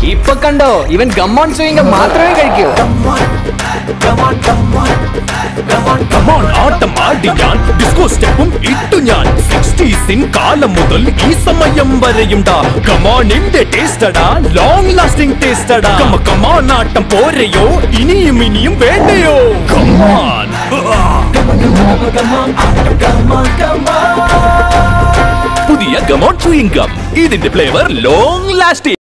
ഇപ്പൊ കണ്ടോ, ഇവൻ ഗമ്മോൺ ചൂയിങ്കം മാത്രമേ കഴിക്കൂ. ആട്ടം ആടി ഞാൻ, ഡിസ്കോ സ്റ്റെപ്പും ഇട്ടു ഞാൻ. 60s കാലം മുതൽ ഈ സമയം വരെയുണ്ടാ. കമോണിന്റെ ടേസ്റ്റടാ, ലോങ് ലാസ്റ്റിംഗ് ടേസ്റ്റടാ. കമോൺ ആട്ടം പോരെയോ, ഇനിയും ഇനിയും വേണ്ടയോ? കമോൺ പുതിയ കമോൺ ചൂയിങ്കം, ഇതിന്റെ ഫ്ലേവർ ലോങ് ലാസ്റ്റിംഗ്.